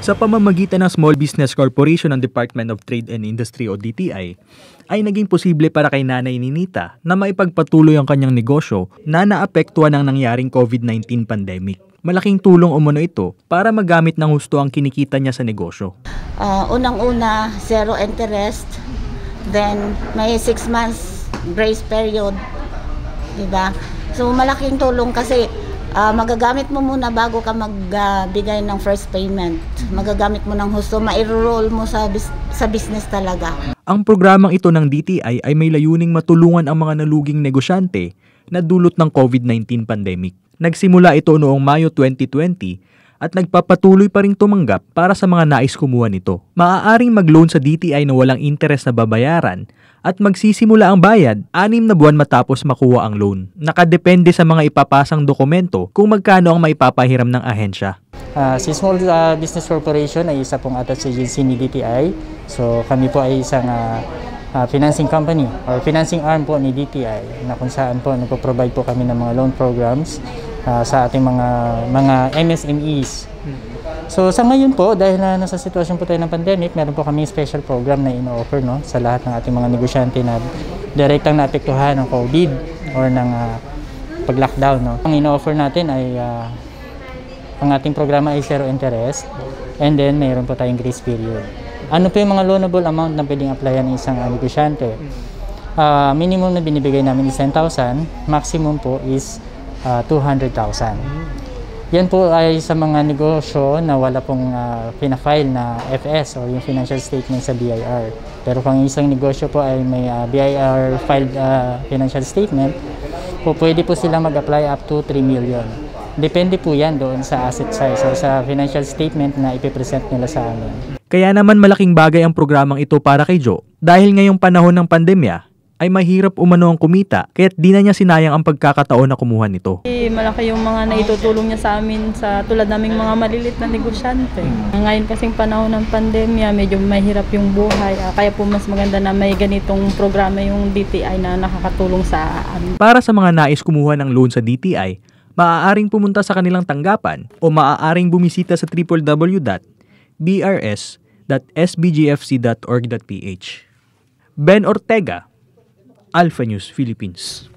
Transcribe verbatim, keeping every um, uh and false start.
Sa pamamagitan ng Small Business Corporation ng Department of Trade and Industry o D T I, ay naging posible para kay Nanay Ninita na maipagpatuloy ang kanyang negosyo na naapektuhan ng nangyaring COVID nineteen pandemic. Malaking tulong umano ito para magamit ng husto ang kinikita niya sa negosyo. Uh, unang-una, zero interest. Then, may six months grace period. Diba? So, malaking tulong kasi uh, magagamit mo muna bago ka magbigay uh, ng first payment. Magagamit mo ng husto, ma-enroll mo sa, bis- sa business talaga. Ang programang ito ng D T I ay may layuning matulungan ang mga naluging negosyante na dulot ng COVID nineteen pandemic. Nagsimula ito noong Mayo twenty twenty at nagpapatuloy pa ring tumanggap para sa mga nais kumuha nito. Maaaring mag-loan sa D T I na walang interest na babayaran at magsisimula ang bayad anim na buwan matapos makuha ang loan. Nakadepende sa mga ipapasang dokumento kung magkano ang maipapahiram ng ahensya. Uh, si Small uh, Business Corporation ay isa pong attached agency ni D T I. So kami po ay isang uh, uh, financing company or financing arm po ni D T I na kung saan po nagpo-provide po kami ng mga loan programs uh, sa ating mga mga M S M Es. So sa ngayon po, dahil na nasa sitwasyon po tayo ng pandemic, meron po kami special program na ino-offer no, sa lahat ng ating mga negosyante na direktang naapektuhan ng COVID or ng uh, pag-lockdown. No. Ang ino-offer natin ay uh, ang ating programa ay zero interest and then mayroon po tayong grace period. Ano po yung mga loanable amount na pwedeng applyan ng isang uh, negosyante? Uh, minimum na binibigay namin is ten thousand, maximum po is uh, two hundred thousand. Yan po ay sa mga negosyo na wala pong uh, pina-file na F S o yung financial statement sa B I R. Pero kung isang negosyo po ay may uh, B I R filed uh, financial statement, po pwede po silang mag-apply up to three million. Depende po yan doon sa asset size o sa financial statement na ipipresent nila sa amin. Kaya naman malaking bagay ang programang ito para kay Joe dahil ngayong panahon ng pandemya ay mahirap umano ang kumita kaya't di na niya sinayang ang pagkakataon na kumuha nito. Malaki yung mga naitutulong niya sa amin sa tulad naming mga malilit na negosyante. Ngayon kasing panahon ng pandemya, medyo mahirap yung buhay. Kaya po mas maganda na may ganitong programa yung D T I na nakakatulong sa amin. Para sa mga nais kumuha ng loan sa D T I, maaaring pumunta sa kanilang tanggapan o maaaring bumisita sa w w w dot b r s dot s b g f c dot org dot p h. Ben Ortega, Alpha News Philippines.